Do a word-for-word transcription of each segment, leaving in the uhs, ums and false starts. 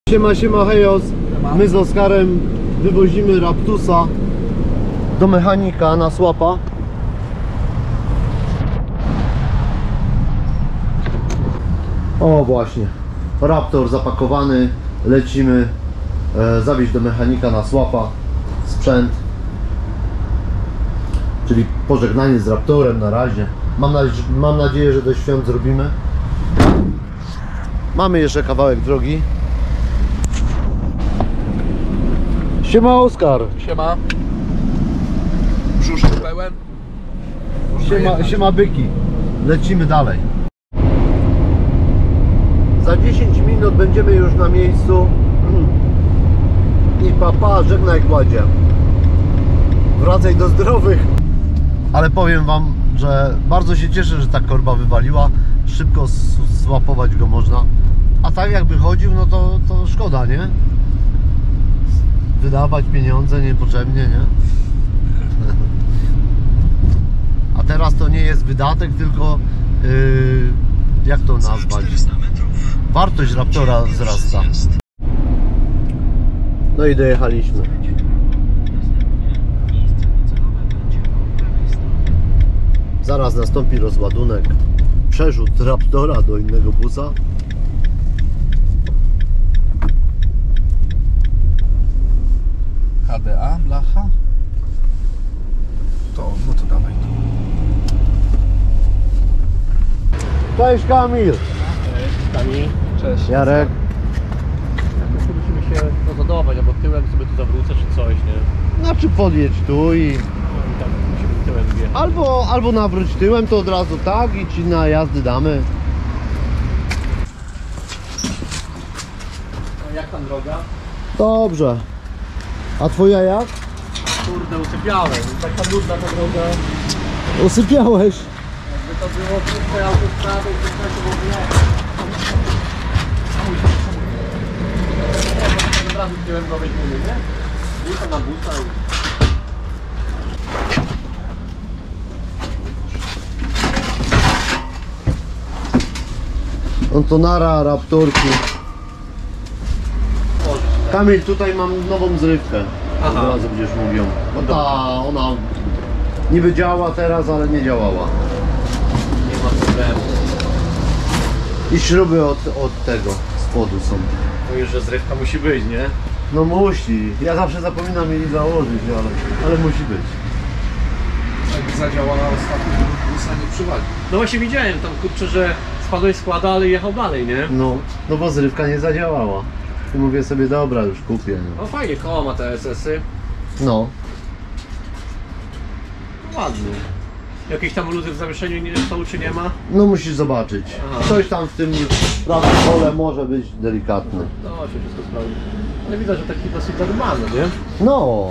Siema, siema, hejos. My z Oskarem wywozimy Raptusa do mechanika na słapa. O właśnie, Raptor zapakowany, lecimy e, zawieźć do mechanika na słapa sprzęt, czyli pożegnanie z Raptorem na razie. Mam, na, mam nadzieję, że do świąt zrobimy. Mamy jeszcze kawałek drogi. Siema, Oskar. Siema. Brzuszek pełen. Siema, siema byki. Lecimy dalej. Za dziesięć minut będziemy już na miejscu. I papa, żegnaj kładzie. Wracaj do zdrowych. Ale powiem wam, że bardzo się cieszę, że ta korba wywaliła. Szybko złapować go można. A tak jakby chodził, no to, to szkoda, nie? Wydawać pieniądze niepotrzebnie, nie? A teraz to nie jest wydatek, tylko yy, jak to nazwać? Wartość Raptora wzrasta. No i dojechaliśmy. Zaraz nastąpi rozładunek. Przerzut Raptora do innego busa. H D A, blacha. To, no to dawaj to. Cześć Kamil! Cześć, Kamil. Cześć. Jarek. Jakoś musimy się rozładować, albo tyłem sobie tu zawrócę czy coś, nie? Znaczy podjedź tu i... No i tak musimy tyłem wjechać. Albo, albo nawróć tyłem, to od razu tak i ci na jazdy damy. A jak tam droga? Dobrze. A twoja jak? Kurde, usypiałem. Taka nudna ta droga. Usypiałeś. Jakby to było krótkie autostrady, to to było nie. Od razu tyłem go weźmiemy, nie? Busa na busa. On to nara, Raptorki. Kamil, tutaj mam nową zrywkę. Aha. Od razu będziesz mówił. Bo ta, ona niby działa teraz, ale nie działała. Nie ma problemu. I śruby od, od tego spodu są. Mówisz, że zrywka musi być, nie? No musi. Ja zawsze zapominam jej założyć, ale, ale musi być. Jak zadziałała ostatnio, busa nie przywali. No właśnie widziałem tam, kurczę, że spadłeś składa, ale jechał dalej, nie? No, no bo zrywka nie zadziałała. I mówię sobie, dobra, już kupię. No, No fajnie, koło ma te S S-y. no. Ładny. Jakieś tam luzy w zawieszeniu nie są, czy nie ma? No musisz zobaczyć. Aha. Coś tam w tym prawym pole może być delikatne. No się wszystko sprawdzi. Ale widać, że taki dosyć zadbany, nie? No.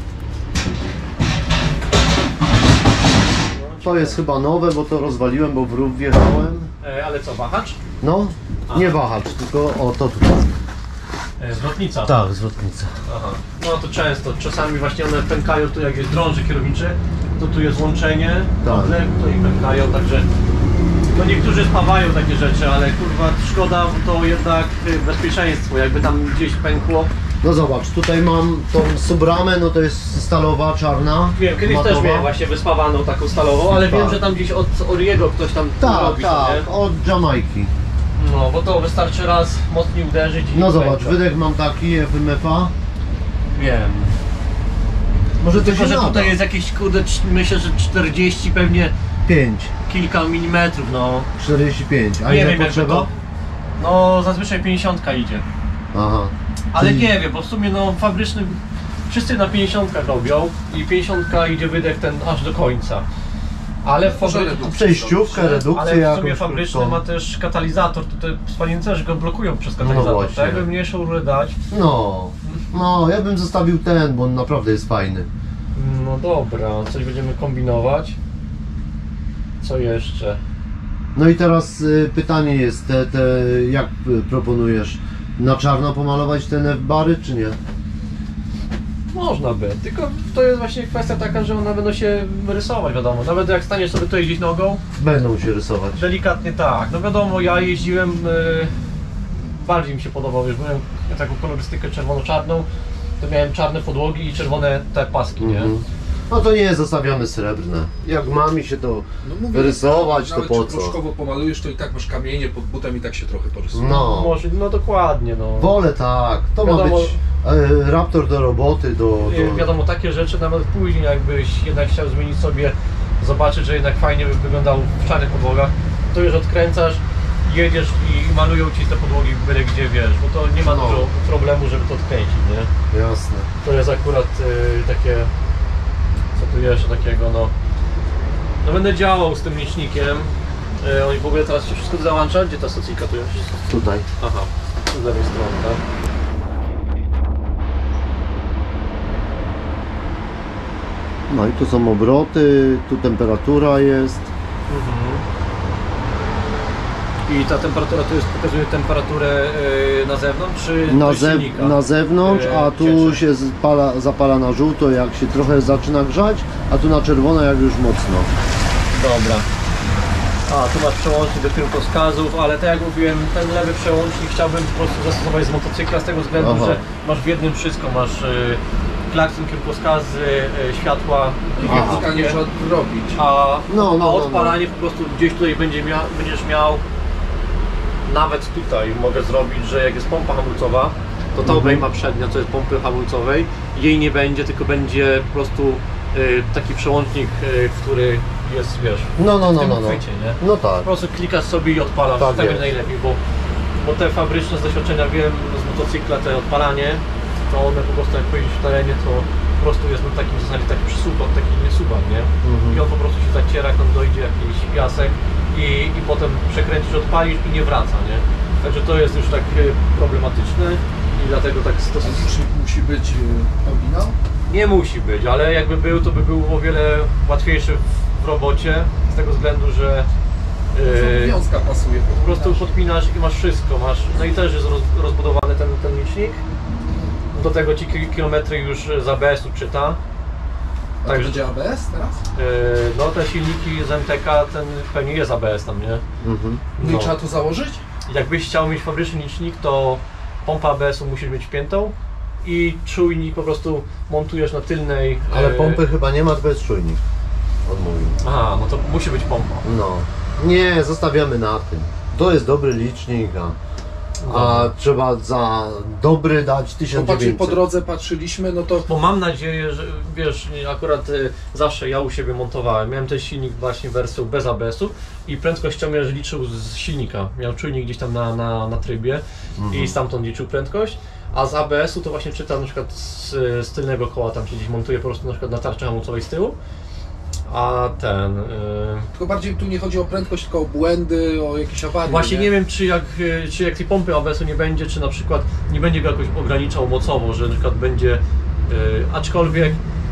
To jest chyba nowe, bo to rozwaliłem, bo w rów wjechałem. E, ale co, wahacz? No, nie wahacz, tylko o to tutaj. E, zwrotnica. Tak, zwrotnica. Aha. No to często, czasami właśnie one pękają tu jak jest drąży kierowniczy, to tu jest łączenie, Tak. odlew, to i pękają, także no niektórzy spawają takie rzeczy, ale kurwa szkoda, bo to jednak y, bezpieczeństwo, jakby tam gdzieś pękło. No zobacz, tutaj mam tą subramę, no to jest stalowa, czarna. Wiem, kiedyś matowa. też miałem właśnie wyspawaną taką stalową, ale Tak. wiem, że tam gdzieś od Oriego ktoś tam Tak, robi to, tak, nie? od Jamajki. No, bo to wystarczy raz mocniej uderzyć i No zobacz, pęka. wydech mam taki, F M F A. Wiem. Może to Tylko, się że nada. tutaj jest jakieś, kurde, cz- myślę, że czterdzieści pewnie pięć, kilka milimetrów, no. czterdzieści pięć. A Nie ile wiem, jakby potrzeba? to- No, zazwyczaj pięćdziesiątka idzie. Aha. Ale Czyli- nie wiem, bo w sumie no fabryczny wszyscy na pięćdziesiątkach robią i pięćdziesiątka idzie wydech ten aż do końca. Ale w Może fabry... redukcję Przejściówkę, redukcję Ale w sumie jakąś fabryczny krótką. ma też katalizator, to te spalnice, że go blokują przez No katalizator. właśnie. Tak jakby mniejszą rurę dać. No, no, ja bym zostawił ten, bo on naprawdę jest fajny. No dobra, coś będziemy kombinować. Co jeszcze? No i teraz y, pytanie jest, te, te, jak y, proponujesz? Na czarno pomalować te F-bary, czy nie? Można by, tylko to jest właśnie kwestia taka, że one będą się rysować, wiadomo. Nawet jak staniesz sobie tutaj gdzieś nogą, Będą się rysować. delikatnie tak. No wiadomo, ja jeździłem, yy, bardziej mi się podobał, wiesz, byłem taką kolorystykę czerwono-czarną, to miałem czarne podłogi i czerwone te paski, nie? Mhm. No to nie, zostawiamy srebrne. Jak ma mi się to No mówię, rysować, to nawet po czy co? proszkowo pomalujesz, to i tak masz kamienie pod butem i tak się trochę porysuje. No, Może, no dokładnie, no. wolę tak. To ma Wiadomo- być e, Raptor do roboty, do... I do... wiadomo, takie rzeczy nawet później jakbyś jednak chciał zmienić sobie, zobaczyć, że jednak fajnie by wyglądał w czarnych podłogach, to już odkręcasz, jedziesz i malują ci te podłogi byle gdzie, wiesz, bo to nie ma No. dużo problemu, żeby to odkręcić, nie? Jasne. To jest akurat y, takie, co tu jeszcze takiego, no. No będę działał z tym licznikiem. Y, oni w ogóle teraz się wszystko załącza. Gdzie ta stacyjka tu jest? Tutaj. Aha, z lewej strony, tak? No i tu są obroty, tu temperatura jest. Mhm. I ta temperatura to jest, pokazuje temperaturę y, na zewnątrz, czy Na, do zew silnika? na zewnątrz, E, a tu cieczy. się zapala, zapala na żółto, jak się trochę zaczyna grzać, a tu na czerwono, jak już mocno. Dobra. A, tu masz przełącznik do kierunkowskazów, ale tak jak mówiłem, ten lewy przełącznik chciałbym po prostu zastosować z motocykla z tego względu, Aha. że masz w jednym wszystko, masz y, klakson, kierunkowskazy, y, światła, Aha. Nie trzeba robić. a, No, no, a no, odpalanie po prostu gdzieś tutaj będzie mia będziesz miał, nawet tutaj mogę zrobić, że jak jest pompa hamulcowa, to ta Mhm. obejma przednia, to jest pompy hamulcowej, jej nie będzie, tylko będzie po prostu y, taki przełącznik, y, który jest, wiesz, No, no, w no, tym no, no. uchwycie, nie? No tak. Po prostu klikasz sobie i odpalasz, Tak tak, tak jest. będzie najlepiej, bo, bo te fabryczne z doświadczenia wiem z motocykla, te odpalanie, to one po prostu jak pojedziesz w terenie, to po prostu jest na takim w zasadzie taki przysuwak, taki niesuwak, nie? Mhm. I on po prostu się zaciera, jak tam dojdzie jakiś piasek i, i potem przekręcisz, odpalisz i nie wraca, nie? Także to jest już tak e, problematyczne i dlatego tak A stosunek. licznik musi być y, oryginał? Nie musi być, ale jakby był, to by był o wiele łatwiejszy w, w robocie, z tego względu, że e, Wiązka pasuje. po prostu podpinasz i masz wszystko, masz, no i też jest roz, rozbudowany ten, ten licznik. Do tego ci ki- kilometry już z A B S-u czyta. A to Także- będzie A B S teraz? Yy, no te silniki z M T K, ten pewnie jest A B S tam, nie? Mhm. No, No. i trzeba to założyć? Jakbyś chciał mieć fabryczny licznik, to pompa A B S-u musi mieć wpiętą i czujnik po prostu montujesz na tylnej. Ale yy, pompy chyba nie ma, to jest czujnik. On mówił. Aha, no to musi być pompa. No. Nie, zostawiamy na tym. To jest dobry licznik, a, a trzeba za dobry dać tysiąc Popatrz, po dziewięćset. drodze patrzyliśmy, no to Bo mam nadzieję, że wiesz, nie, akurat y, zawsze ja u siebie montowałem. Miałem ten silnik właśnie wersją bez A B S-u i prędkościomierz liczył z silnika. Miał czujnik gdzieś tam na, na, na trybie i stamtąd liczył prędkość. A z A B S-u to właśnie czytam na przykład z, z tylnego koła, tam się gdzieś montuje po prostu na przykład na tarczy hamulcowej z tyłu. A ten... y, tylko bardziej tu nie chodzi o prędkość, tylko o błędy, o jakieś awarie. Właśnie nie wiem, czy jak, y, czy jak tej pompy A B S-u nie będzie, czy na przykład nie będzie go jakoś ograniczał mocowo, że na przykład będzie, y, aczkolwiek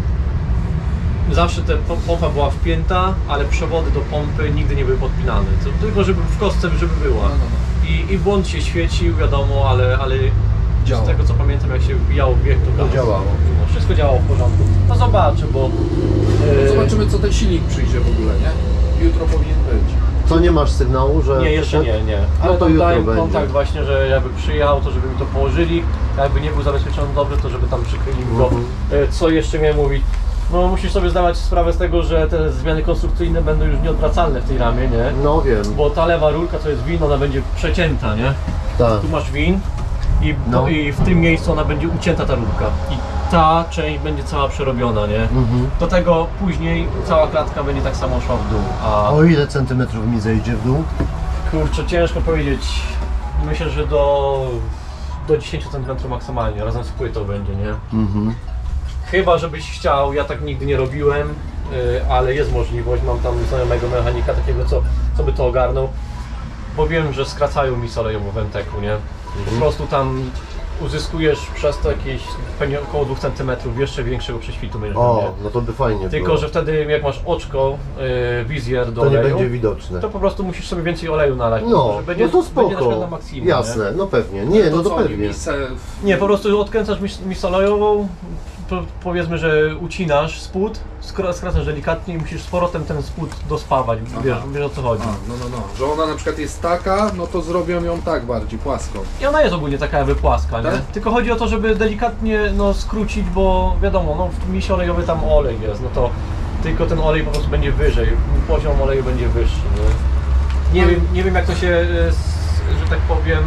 zawsze ta pom- pompa była wpięta, ale przewody do pompy nigdy nie były podpinane, to tylko żeby w kostce, żeby była. No, no, no. I, i błąd się świecił, wiadomo, ale, ale Działa. z tego co pamiętam, jak się wbijało w bieg, to To działało. No, wszystko działało w porządku. No zobaczę, bo... y, Zobaczymy, co ten silnik przyjdzie w ogóle, nie? Jutro powinien być. Co, nie masz sygnału, że... Nie, jeszcze nie, nie. Ale No to tam jutro dałem będzie. kontakt właśnie, że jakby przyjechał, to żeby mi to położyli, a jakby nie był zabezpieczony dobrze, to żeby tam przykryli mi go. Mhm. E, Co jeszcze miałem mówić? No musisz sobie zdawać sprawę z tego, że te zmiany konstrukcyjne będą już nieodwracalne w tej ramie, nie? No wiem, Bo ta lewa rurka, to jest win, ona będzie przecięta, nie? tak. Tu masz win i, No. i w tym miejscu ona będzie ucięta ta rurka. I ta część będzie cała przerobiona, nie? Mhm. Do tego później cała klatka będzie tak samo szła w dół. A O ile centymetrów mi zejdzie w dół? kurczę, ciężko powiedzieć. Myślę, że do, do dziesięć centymetrów maksymalnie, razem z płytą będzie, nie? Mhm. Chyba, żebyś chciał, ja tak nigdy nie robiłem, yy, ale jest możliwość, mam tam znajomego mechanika takiego, co, co by to ogarnął, bo wiem, że skracają misę olejową w M T K-u, nie? Po prostu tam uzyskujesz przez to jakieś pewnie około dwóch centymetrów jeszcze większego prześwitu będziesz miał, O, nie? no to by fajnie Tylko, było. że wtedy jak masz oczko, yy, wizjer do To nie oleju, będzie widoczne. to po prostu musisz sobie więcej oleju nalać. No, że będzie, no to będzie na przykład spoko. na maksimum, Jasne, no pewnie. Nie, no to co, oni pewnie. misę w... Nie? Nie, po prostu odkręcasz mis, misę olejową, po, powiedzmy, że ucinasz spód, skra- skracasz delikatnie i musisz z powrotem ten spód dospawać, wiesz, wiesz o co chodzi. A, no, no, no. Że ona na przykład jest taka, no to zrobią ją tak bardziej, płaską. I ona jest ogólnie taka jakby płaska, nie? nie? Tylko chodzi o to, żeby delikatnie no, skrócić, bo wiadomo, no, w misie olejowy tam olej jest, no to tylko ten olej po prostu będzie wyżej, poziom oleju będzie wyższy. Nie, nie, wiem, nie wiem jak to się, e, s- że tak powiem,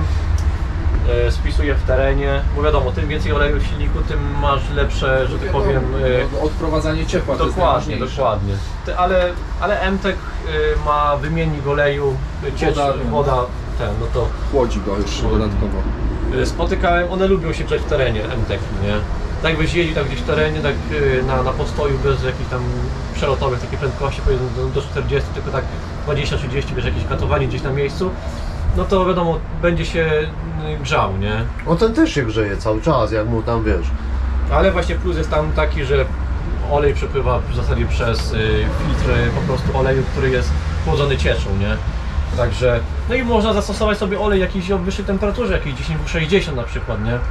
e, spisuje w terenie, bo wiadomo, tym więcej oleju w silniku, tym masz lepsze, że tak Wiadomo, powiem, e, no, odprowadzanie ciepła to jest dokładnie, najważniejsze. dokładnie. Te- Ale, ale M TEC y, ma wymiennik oleju, y, ciecz, Woda, woda, ten, no to Chłodzi go jeszcze dodatkowo. y, spotykałem, one lubią się grzać w terenie, M TEC, nie? Tak byś jeździł tak gdzieś w terenie, tak y, na, na postoju bez jakichś tam przelotowych takiej prędkości, powiedzmy do, do czterdziestu, tylko tak dwadzieścia trzydzieści, wiesz, jakieś katowanie gdzieś na miejscu, no to wiadomo, będzie się y, grzał, nie? On ten też się grzeje cały czas, jak mu tam wiesz. Ale właśnie plus jest tam taki, że olej przepływa w zasadzie przez y, filtry po prostu oleju, który jest chłodzony cieczą, nie? Także, no i można zastosować sobie olej jakiś o wyższej temperaturze, jakiś dziesięć sześćdziesiąt na przykład, nie?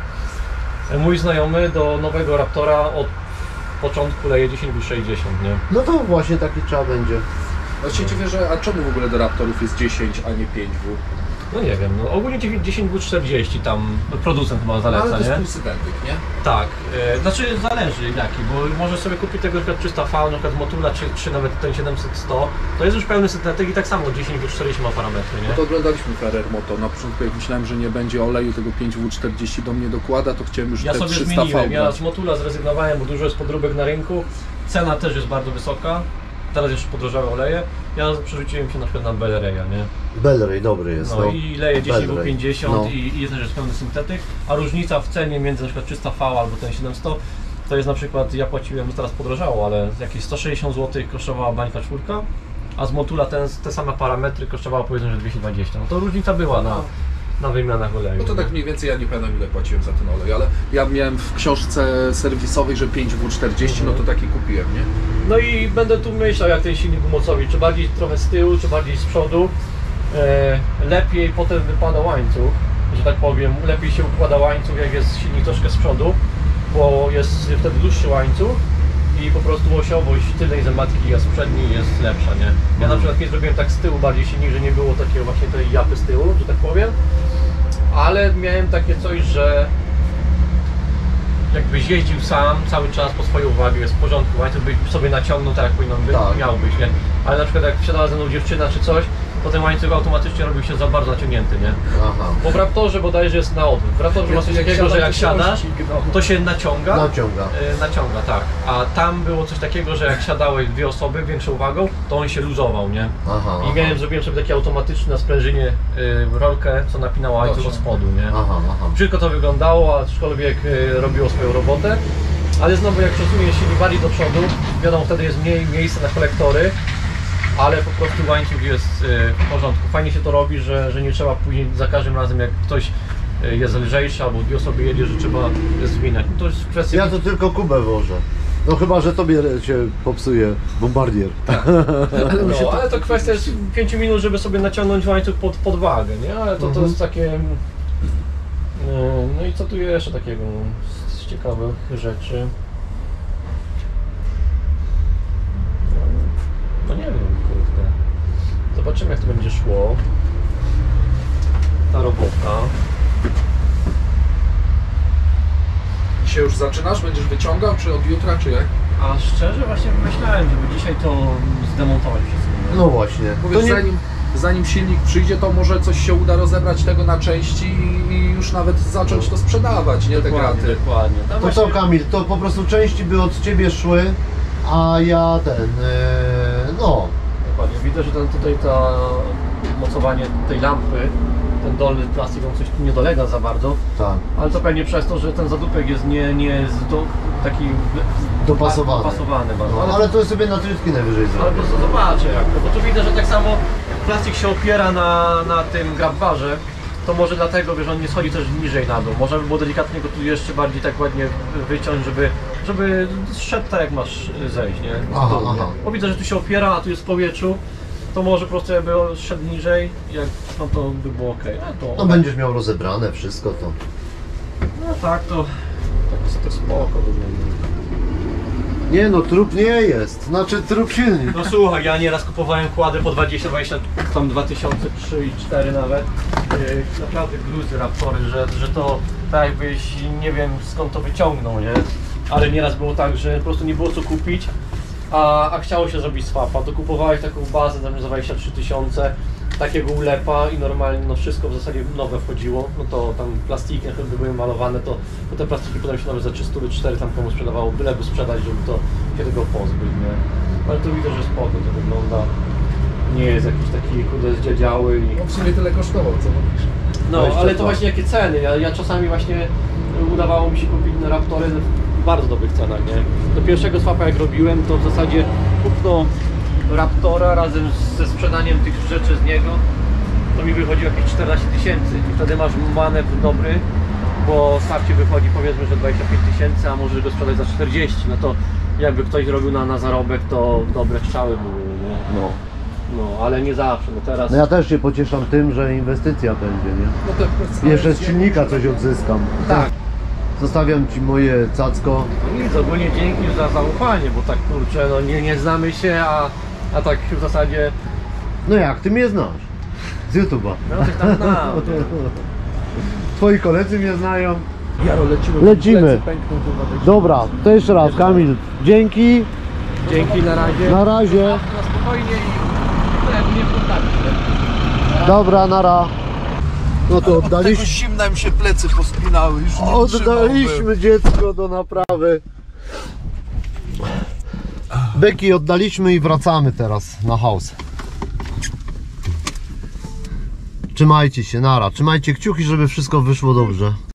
Mój znajomy do nowego Raptora od początku leje dziesięć sześćdziesiąt, nie? No to właśnie taki trzeba będzie. Ja się dziwię, że a czemu w ogóle do Raptorów jest dziesięć, a nie pięć W? No nie wiem, no ogólnie dziesięć czterdzieści tam producent chyba No, zaleca, ale to jest nie? półsydentyk, nie? Tak, e, znaczy zależy jaki, bo możesz sobie kupić tego na przykład trzysta V, na przykład z Motula, czy, czy nawet ten siedemset sto, to jest już pełny syntetyk i tak samo dziesięć czterdzieści ma parametry, nie? No to oglądaliśmy Ferrer Moto. Na początku jak myślałem, że nie będzie oleju, tego pięć W czterdzieści do mnie dokłada, to chciałem już Ja te sobie trzysta zmieniłem, V ja brać. z Motula zrezygnowałem, bo dużo jest podróbek na rynku, cena też jest bardzo wysoka, teraz jeszcze podrożały oleje, ja przerzuciłem się na przykład na Bellreya, nie? Bellray dobry jest. No i leje dziesięć W Bellray. pięćdziesiąt No. i, i jest też pełny syntetyk, a różnica w cenie między na przykład trzysta V albo ten siedemset to jest na przykład, ja płaciłem, no teraz podrożało, ale jakieś sto sześćdziesiąt złotych kosztowała bańka czwórka, a z Motula ten, te same parametry kosztowało powiedzmy, że dwieście dwadzieścia, no to różnica była na, na wymianach oleju. No to tak mniej więcej, ja nie pamiętam ile płaciłem za ten olej, ale ja miałem w książce serwisowej, że pięć W czterdzieści, no to taki kupiłem, nie? No i będę tu myślał, jak ten silnik umocowi, czy bardziej trochę z tyłu, czy bardziej z przodu. E, lepiej potem wypada łańcuch, że tak powiem, lepiej się układa łańcuch, jak jest silnik troszkę z przodu, bo jest wtedy dłuższy łańcuch i po prostu osiowość tylnej zębatki, a z przedniej jest lepsza, nie? Ja na przykład nie zrobiłem tak z tyłu bardziej silnik, że nie było takiego właśnie tej japy z tyłu, że tak powiem, ale miałem takie coś, że jakbyś jeździł sam cały czas po swojej uwadze, jest w porządku, łańcuch byś sobie naciągnął tak jak powinno być, Tak. miał być, nie? Ale na przykład jak wsiadała ze mną dziewczyna czy coś, to ten łańcuch automatycznie robił się za bardzo naciągnięty, nie? Aha. Bo w Raptorze bodajże jest na odwrót. W Raptorze ma coś Jak takiego, że siadam, jak to siadasz, ścigną. to się naciąga. Naciąga. E, naciąga, tak. A tam było coś takiego, że jak siadałeś dwie osoby większą wagą, to on się luzował, nie? Aha. I miałem, zrobiłem sobie takie automatyczne na sprężynie y, rolkę, co napinała łańcuch od spodu, nie? Aha, aha. Brzydko to wyglądało, aczkolwiek y, robiło swoją robotę. Ale znowu jak przesuniesz silnik bardziej do przodu, wiadomo, wtedy jest mniej miejsca na kolektory, ale po prostu łańcuch jest y, w porządku. Fajnie się to robi, że, że nie trzeba później za każdym razem, jak ktoś y, jest lżejszy albo dwie osoby jedzie, że trzeba zmieniać. To jest kwestia... Ja to tylko Kubę wożę. No chyba, że tobie się popsuje bombardier. Ale mi się No, to... ale to kwestia jest pięciu minut, żeby sobie naciągnąć łańcuch pod, pod wagę, nie? Ale to, to Mhm. jest takie... mm, No i co tu jeszcze takiego z ciekawych rzeczy? No nie wiem, kurde. Zobaczymy jak to będzie szło. Ta robota. Dzisiaj już zaczynasz? Będziesz wyciągał, czy od jutra, czy jak? A szczerze właśnie myślałem, żeby dzisiaj to zdemontować wszystko. No właśnie. Mówię, To nie... zanim, zanim silnik przyjdzie, to może coś się uda rozebrać tego na części i, i już nawet zacząć to sprzedawać, nie te Dokładnie, graty. dokładnie. Tam To właśnie- co Kamil, to po prostu części by od ciebie szły, a ja ten, yy, no, Dokładnie. Widzę, że ten, tutaj to mocowanie tej lampy, ten dolny plastik, on coś tu nie dolega za bardzo, tak, ale to pewnie przez to, że ten zadupek jest nie, nie jest do, taki Dopasowany. dopasowany bardzo. no Ale, ale to sobie na trytki najwyżej ale zrobię. po prostu zobaczę jak to, bo tu widzę, że tak samo plastik się opiera na, na tym grabbarze, to może dlatego, wiesz, on nie schodzi też niżej na dół. Można by było delikatnie go tu jeszcze bardziej tak ładnie wyciąć, żeby, żeby zszedł tak jak masz zejść, nie? Aha, Tu, nie? aha. Bo widzę, że tu się opiera, a tu jest w powietrzu, to może po prostu jakby szedł niżej, jak, no to by było ok. A to, No będziesz miał rozebrane wszystko to. no tak, to tak to spoko wygląda. Nie no, trup nie jest, znaczy trup silnik. No słuchaj, ja nieraz kupowałem kłady po dwadzieścia, dwadzieścia, tam dwa tysiące trzy i cztery nawet. Yy, naprawdę gruzy Raptory, że, że to tak jakbyś nie wiem skąd to wyciągnął, nie? Ale nieraz było tak, że po prostu nie było co kupić, a, a chciało się zrobić swapa, to kupowałeś taką bazę tam za dwadzieścia trzy tysiące, takiego ulepa i normalnie no wszystko w zasadzie nowe wchodziło, no to tam plastiki jakby były malowane, to, to te plastiki potem się nawet za trzysta cztery tam komu sprzedawało, byleby sprzedać, żeby to się tego pozbyć, nie? Ale to widzę, że spoko to wygląda, nie jest jakiś taki kurde zdziedziały i... No w sumie tyle kosztował, co mówisz. No, dwadzieścia ale to dwa. właśnie jakie ceny, ja, ja czasami właśnie udawało mi się kupić na Raptory w bardzo dobrych cenach, nie? Do pierwszego swapa jak robiłem, to w zasadzie kupno Raptora razem ze sprzedaniem tych rzeczy z niego, to mi wychodziło jakieś czternaście tysięcy i wtedy masz manewr dobry, bo swap ci wychodzi powiedzmy, że dwadzieścia pięć tysięcy, a możesz go sprzedać za czterdzieści, no to jakby ktoś robił na, na zarobek, to dobre strzały były, nie? No. No, ale nie zawsze, no teraz... No ja też się pocieszam tym, że inwestycja będzie, nie? No to Jeszcze z silnika coś odzyskam. Tak. Zostawiam Ci moje cacko. No nic, ogólnie dzięki za zaufanie, bo tak kurczę, no nie, nie znamy się, a, a tak w zasadzie, No jak, Ty mnie znasz? Z YouTube'a. no coś tam znam. Twoi koledzy mnie znają. Jaro, lecimy. Lecimy. Plecy pękną, kurwa, tak Dobra, to jeszcze raz, Kamil, dzięki, Dzięki, na razie. na razie. Na spokojnie i tak, nie w kontakcie. Dobra, nara. No to oddaliśmy, zimna mi się plecy pospinały, już nie oddaliśmy dziecko do naprawy. Beki oddaliśmy i wracamy teraz na house. Trzymajcie się, nara. Trzymajcie kciuki, żeby wszystko wyszło dobrze.